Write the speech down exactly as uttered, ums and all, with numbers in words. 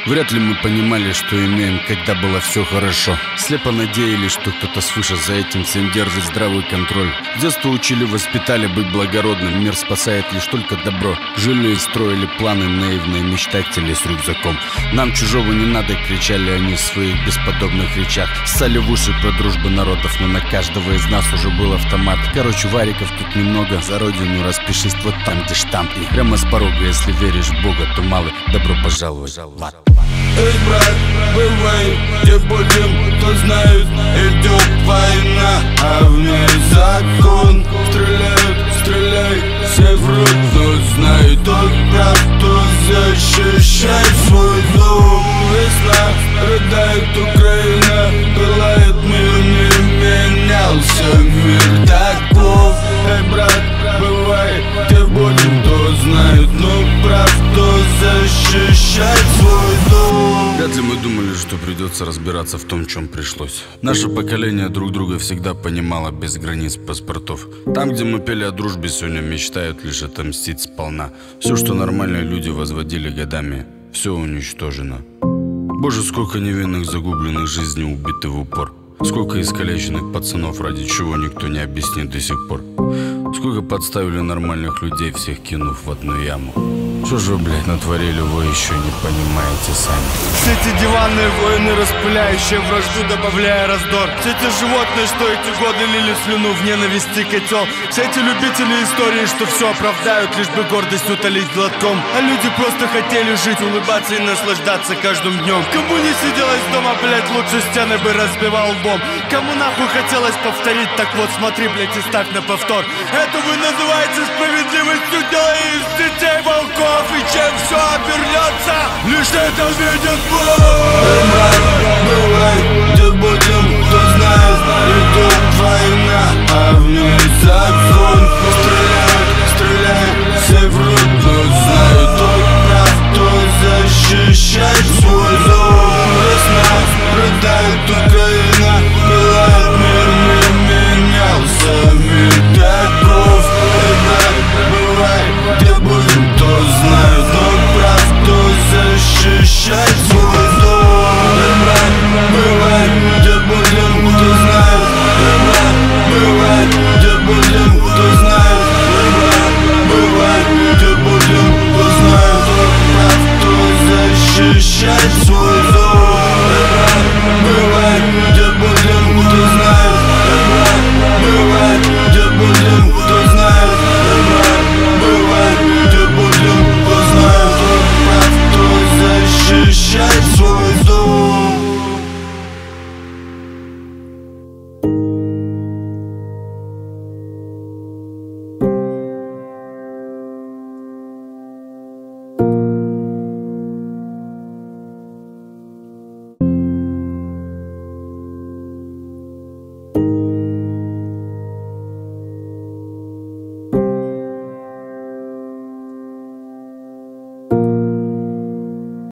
Вряд ли мы понимали, что имеем, когда было все хорошо. Слепо надеялись, что кто-то свыше за этим всем держит здравый контроль. С детства учили, воспитали быть благородным. Мир спасает лишь только добро. Жили и строили планы наивные мечтатели с рюкзаком. Нам чужого не надо, кричали они в своих бесподобных речах. Ссали в уши про дружбу народов, но на каждого из нас уже был автомат. Короче, вариков тут немного. За родину распишись вот там, где штамп. И прямо с порога, если веришь в Бога, то малый, добро пожаловать в ад. Эй, брат, бывай, где будем, кто знает, идет война, а в ней закон. Стреляют, стреляй, все врут, но знает, тот прав, кто защищает свой дом. Весна, рыдает Украина, пылает мир, не менялся мир таков. Эй, брат, бывай, где будем, кто знает, но прав, кто защищает свой дом. Вряд ли мы думали, что придется разбираться в том, чем пришлось. Наше поколение друг друга всегда понимало без границ паспортов. Там, где мы пели о дружбе, сегодня мечтают лишь отомстить сполна. Все, что нормальные люди возводили годами, все уничтожено. Боже, сколько невинных загубленных жизней убиты в упор. Сколько искалеченных пацанов, ради чего никто не объяснит до сих пор. Сколько подставили нормальных людей, всех кинув в одну яму. Что же вы, блядь, натворили, вы еще не понимаете сами. Все эти диванные войны, распыляющие вражду, добавляя раздор. Все эти животные, что эти годы лили слюну в ненависти котел. Все эти любители истории, что все оправдают, лишь бы гордость утолить глотком. А люди просто хотели жить, улыбаться и наслаждаться каждым днем. Кому не сиделось дома, блядь, лучше стены бы разбивал лбом. Кому нахуй хотелось повторить, так вот смотри, блядь, и ставь на повтор. Это вы называете справедливостью, делая из детей волков. И чем все обернется, лишь это видит Бог. Бывай, где будем, кто знает, идет война, а в ней закон. Стреляют, стреляют, все врут, но знают, тот прав, кто защищает свой дом. Весна, рыдает Украина, пылает мир, не менялся мир таков. Бывай, где будем, кто знает, но прав, кто защищает свой дом. Бывай, где будем, кто знает, бывай, где будем, кто знает, бывай, где будем, кто знает, кто прав, кто защищает свой дом.